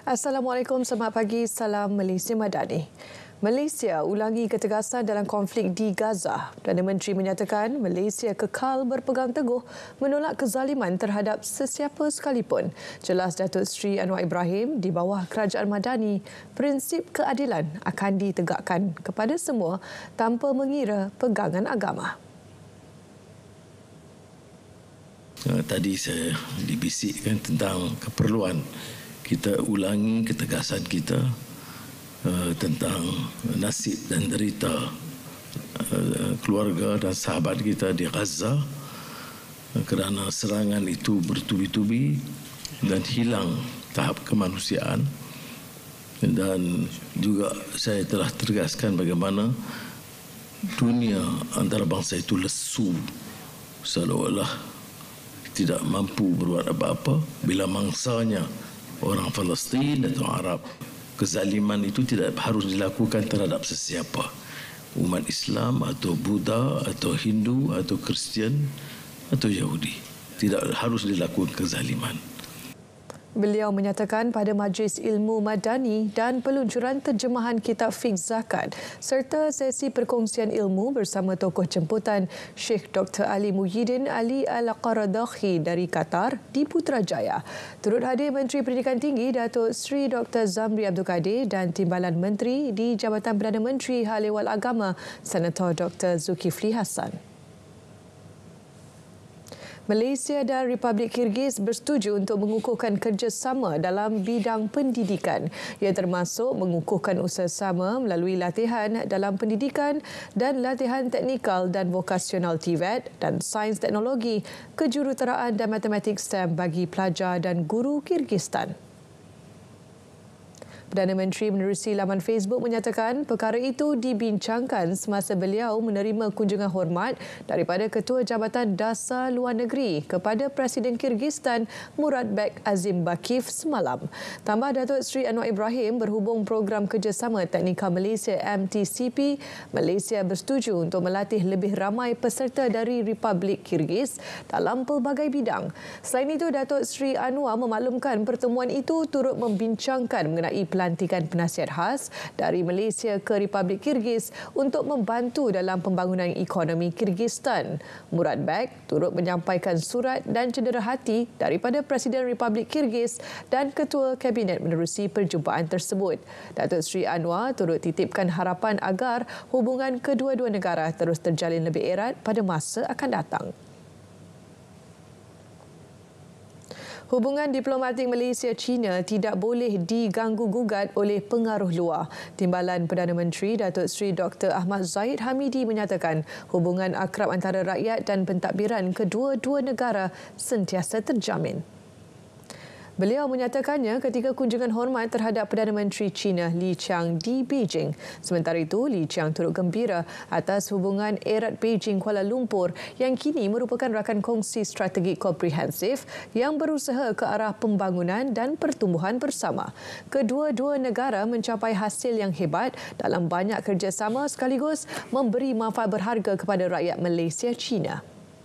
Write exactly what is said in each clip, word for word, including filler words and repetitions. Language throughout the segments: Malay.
Assalamualaikum, selamat pagi, salam Malaysia Madani. Malaysia ulangi ketegasan dalam konflik di Gaza. Perdana Menteri menyatakan Malaysia kekal berpegang teguh menolak kezaliman terhadap sesiapa sekalipun. Jelas Datuk Seri Anwar Ibrahim, di bawah Kerajaan Madani, prinsip keadilan akan ditegakkan kepada semua tanpa mengira pegangan agama. Tadi saya dibisikkan tentang keperluan kita ulangi ketegasan kita uh, tentang nasib dan derita uh, keluarga dan sahabat kita di Gaza uh, kerana serangan itu bertubi-tubi dan hilang tahap kemanusiaan. Dan juga saya telah tegaskan bagaimana dunia antarabangsa itu lesu, seolah-olah tidak mampu berbuat apa-apa bila mangsanya orang Palestin atau Arab. Kezaliman itu tidak harus dilakukan terhadap sesiapa, umat Islam atau Buddha atau Hindu atau Kristian atau Yahudi. Tidak harus dilakukan kezaliman. Beliau menyatakan pada Majlis Ilmu Madani dan peluncuran terjemahan kitab Fiqh Zakat serta sesi perkongsian ilmu bersama tokoh jemputan Syekh Doktor Ali Muhyiddin Ali Al-Qaradaghi dari Qatar di Putrajaya. Turut hadir Menteri Pendidikan Tinggi Datuk Seri Doktor Zamri Abdul Kadir dan Timbalan Menteri di Jabatan Perdana Menteri Hal Ehwal Agama Senator Doktor Zulkifli Hassan. Malaysia dan Republik Kyrgyz bersetuju untuk mengukuhkan kerjasama dalam bidang pendidikan, yang termasuk mengukuhkan usaha sama melalui latihan dalam pendidikan dan latihan teknikal dan vokasional T V E T dan sains teknologi, kejuruteraan dan matematik STEM bagi pelajar dan guru Kyrgyzstan. Perdana Menteri menerusi laman Facebook menyatakan perkara itu dibincangkan semasa beliau menerima kunjungan hormat daripada Ketua Jabatan Dasar Luar Negeri kepada Presiden Kyrgyzstan Muratbek Azimbakiev semalam. Tambah Datuk Seri Anwar Ibrahim, berhubung program kerjasama teknikal Malaysia M T C P, Malaysia bersetuju untuk melatih lebih ramai peserta dari Republik Kyrgyz dalam pelbagai bidang. Selain itu, Datuk Seri Anwar memaklumkan pertemuan itu turut membincangkan mengenai pelantikan penasihat khas dari Malaysia ke Republik Kyrgyz untuk membantu dalam pembangunan ekonomi Kyrgyzstan. Muratbek turut menyampaikan surat dan cenderahati daripada Presiden Republik Kyrgyz dan Ketua Kabinet menerusi perjumpaan tersebut. Datuk Seri Anwar turut titipkan harapan agar hubungan kedua-dua negara terus terjalin lebih erat pada masa akan datang. Hubungan diplomatik Malaysia-China tidak boleh diganggu-gugat oleh pengaruh luar. Timbalan Perdana Menteri Datuk Seri Doktor Ahmad Zahid Hamidi menyatakan hubungan akrab antara rakyat dan pentadbiran kedua-dua negara sentiasa terjamin. Beliau menyatakannya ketika kunjungan hormat terhadap Perdana Menteri China Li Qiang di Beijing. Sementara itu, Li Qiang turut gembira atas hubungan erat Beijing-Kuala Lumpur yang kini merupakan rakan kongsi strategik komprehensif yang berusaha ke arah pembangunan dan pertumbuhan bersama. Kedua-dua negara mencapai hasil yang hebat dalam banyak kerjasama sekaligus memberi manfaat berharga kepada rakyat Malaysia-China.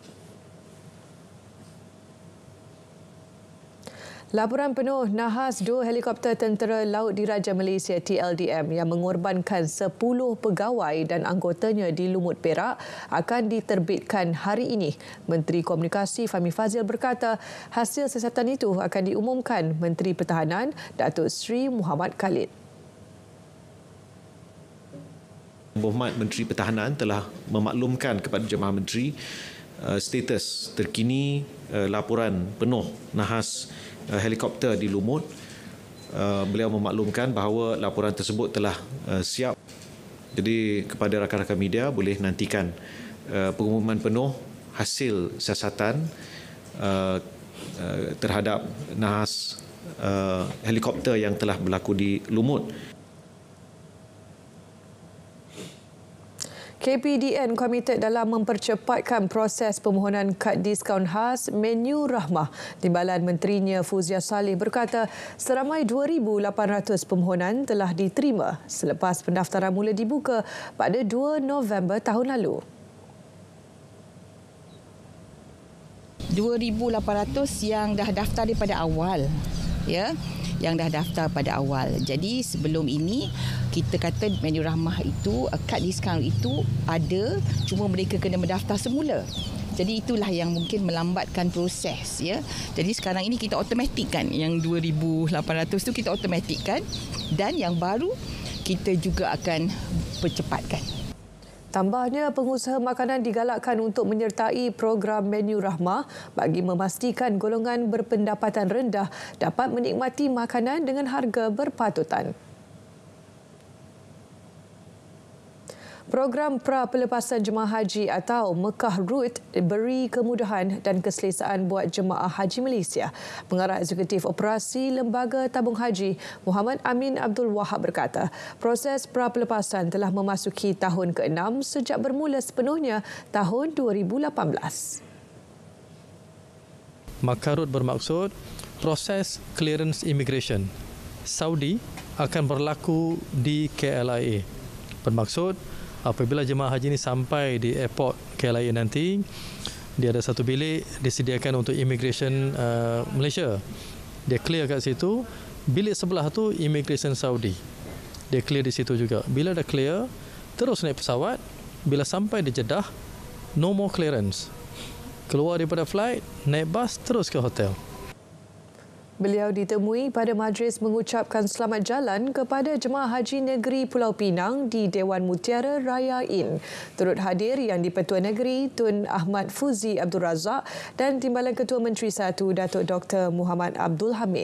Laporan penuh nahas dua helikopter Tentera Laut Diraja Malaysia T L D M yang mengorbankan sepuluh pegawai dan anggotanya di Lumut Perak akan diterbitkan hari ini. Menteri Komunikasi Fahmi Fadzil berkata hasil siasatan itu akan diumumkan Menteri Pertahanan Datuk Seri Muhammad Khalid. Berhormat Menteri Pertahanan telah memaklumkan kepada jemaah menteri uh, status terkini uh, laporan penuh nahas helikopter di Lumut. Uh, beliau memaklumkan bahawa laporan tersebut telah uh, siap. Jadi kepada rakan-rakan media boleh nantikan uh, pengumuman penuh hasil siasatan uh, uh, terhadap nahas uh, helikopter yang telah berlaku di Lumut. K P D N komited dalam mempercepatkan proses permohonan kad diskaun khas menu Rahmah. Timbalan Menterinya Fuzia Salih berkata seramai dua ribu lapan ratus permohonan telah diterima selepas pendaftaran mula dibuka pada dua November tahun lalu. dua ribu lapan ratus yang dah daftar daripada awal. ya, yang dah daftar pada awal. Jadi sebelum ini kita kata menu rahmah itu, kad diskaun itu ada, cuma mereka kena mendaftar semula. Jadi itulah yang mungkin melambatkan proses, ya. Jadi sekarang ini kita automatikkan yang dua ribu lapan ratus tu kita automatikkan, dan yang baru kita juga akan percepatkan. Tambahnya, pengusaha makanan digalakkan untuk menyertai program menu rahmah bagi memastikan golongan berpendapatan rendah dapat menikmati makanan dengan harga berpatutan. Program pra-pelepasan jemaah haji atau Mekah Route beri kemudahan dan keselesaan buat jemaah haji Malaysia. Pengarah Eksekutif Operasi Lembaga Tabung Haji Muhammad Amin Abdul Wahab berkata, proses pra-pelepasan telah memasuki tahun keenam sejak bermula sepenuhnya tahun dua ribu lapan belas. Mekah Route bermaksud proses clearance immigration Saudi akan berlaku di K L I A. Bermaksud apabila jemaah haji ini sampai di airport K L I A nanti, dia ada satu bilik disediakan untuk immigration uh, Malaysia. Dia clear kat situ. Bilik sebelah tu immigration Saudi. Dia clear di situ juga. Bila dah clear, terus naik pesawat. Bila sampai di Jeddah, no more clearance. Keluar daripada flight, naik bas terus ke hotel. Beliau ditemui pada majlis mengucapkan selamat jalan kepada jemaah haji negeri Pulau Pinang di Dewan Mutiara Raya Inn. Turut hadir Yang di-Pertua Negeri Tun Ahmad Fuzi Abdul Razak dan Timbalan Ketua Menteri Satu Datuk Doktor Muhammad Abdul Hamid.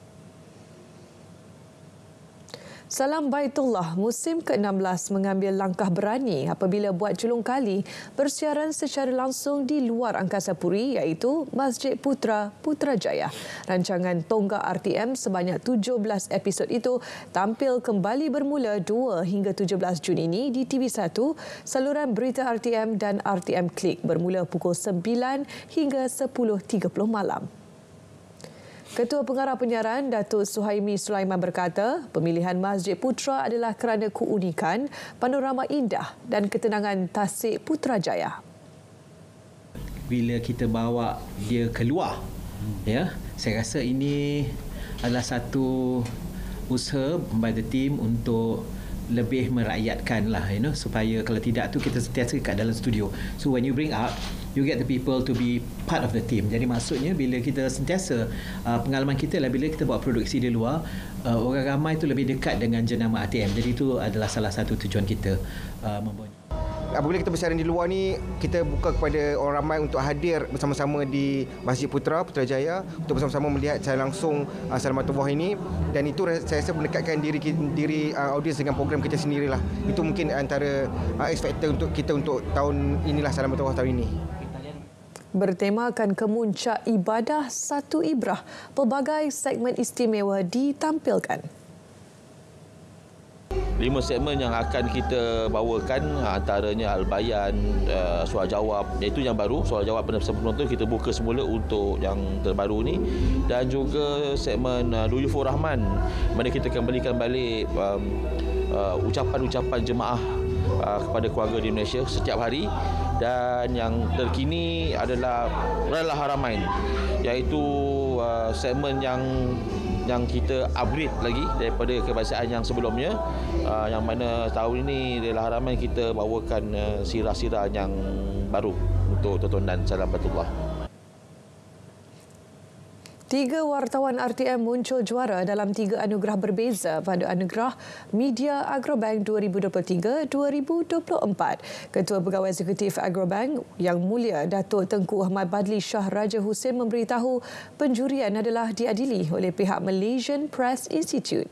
Salam Baitullah musim ke enam belas mengambil langkah berani apabila buat julung kali bersiaran secara langsung di luar Angkasa Puri, iaitu Masjid Putra Putrajaya. Rancangan Tonggak R T M sebanyak tujuh belas episod itu tampil kembali bermula dua hingga tujuh belas Jun ini di T V satu, saluran berita R T M dan R T M Klik bermula pukul sembilan hingga sepuluh tiga puluh malam. Ketua Pengarah Penyiaran Datuk Suhaimi Sulaiman berkata, pemilihan Masjid Putra adalah kerana keunikan, panorama indah dan ketenangan Tasik Putrajaya. Bila kita bawa dia keluar, ya, saya rasa ini adalah satu usaha by the team untuk lebih merakyatkan lah, you know, supaya kalau tidak tu kita sentiasa kat dalam studio. So when you bring out, you get the people to be part of the team. Jadi maksudnya bila kita sentiasa uh, pengalaman kita lah bila kita buat produksi di luar, uh, orang ramai tu lebih dekat dengan jenama R T M. Jadi itu adalah salah satu tujuan kita uh, membuat. Apabila kita bersiaran di luar ni, kita buka kepada orang ramai untuk hadir bersama-sama di Masjid Putra Putrajaya untuk bersama-sama melihat secara langsung uh, Salamatullah ini, dan itu saya rasa mendekatkan diri diri uh, audiens dengan program kita sendirilah. Itu mungkin antara uh, X factor untuk kita untuk tahun inilah Salamatullah tahun ini. Bertemakan kemuncak ibadah satu ibrah, pelbagai segmen istimewa ditampilkan. Lima segmen yang akan kita bawakan antaranya Al-Bayan, uh, soal jawab, iaitu yang baru, soal jawab penonton kita buka semula untuk yang terbaru ni, dan juga segmen uh, Duyufur Rahman, mana kita akan berikan balik um, uh, ucapan-ucapan jemaah uh, kepada keluarga di Malaysia setiap hari. Dan yang terkini adalah Railah Haramain, iaitu uh, segmen yang yang kita upgrade lagi daripada kebiasaan yang sebelumnya, uh, yang mana tahun ini Railah Haramain kita bawakan uh, sirah-sirah yang baru untuk tontonan Salamatullah. Tiga wartawan R T M muncul juara dalam tiga anugerah berbeza pada Anugerah Media Agrobank dua ribu dua puluh tiga dua ribu dua puluh empat. Ketua Pegawai Eksekutif Agrobank Yang Mulia Datuk Tengku Ahmad Badli Shah Raja Hussein memberitahu penjurian adalah diadili oleh pihak Malaysian Press Institute.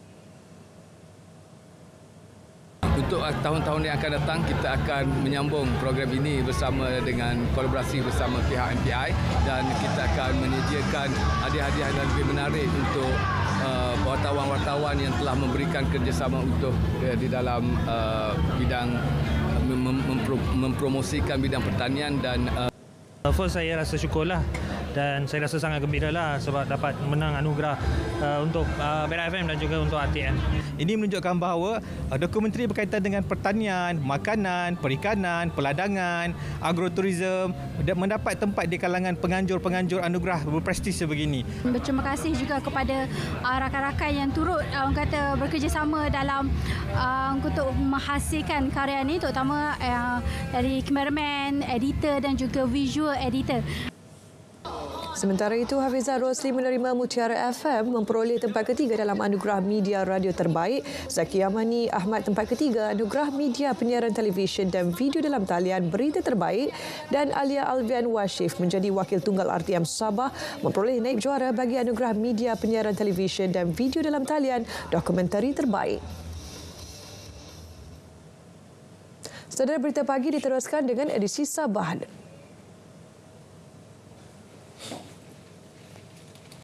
Untuk tahun-tahun yang akan datang, kita akan menyambung program ini bersama dengan kolaborasi bersama pihak M P I, dan kita akan menyediakan hadiah-hadiah yang lebih menarik untuk uh, wartawan-wartawan yang telah memberikan kerjasama untuk uh, di dalam uh, bidang uh, mem- mem- mempromosikan bidang pertanian dan uh, First, saya rasa syukurlah dan saya rasa sangat gembiralah sebab dapat menang anugerah uh, untuk uh, Berak F M dan juga untuk R T M. Ini menunjukkan bahawa dokumentari berkaitan dengan pertanian, makanan, perikanan, peladangan, agroturism mendapat tempat di kalangan penganjur-penganjur anugerah berprestij sebegini. Berterima kasih juga kepada uh, rakan-rakan yang turut uh, kata bekerjasama dalam uh, untuk menghasilkan karya ini, terutama uh, dari kameraman, editor dan juga visual editor. Sementara itu, Hafizah Rosli menerima Mutiara F M memperoleh tempat ketiga dalam Anugerah Media Radio Terbaik. Zaki Amani Ahmad tempat ketiga Anugerah Media Penyiaran Televisyen dan Video dalam Talian Berita Terbaik, dan Alia Alvian Washif menjadi Wakil Tunggal R T M Sabah memperoleh naib juara bagi Anugerah Media Penyiaran Televisyen dan Video dalam Talian Dokumentari Terbaik. Saudara, Berita Pagi diteruskan dengan edisi Sabah.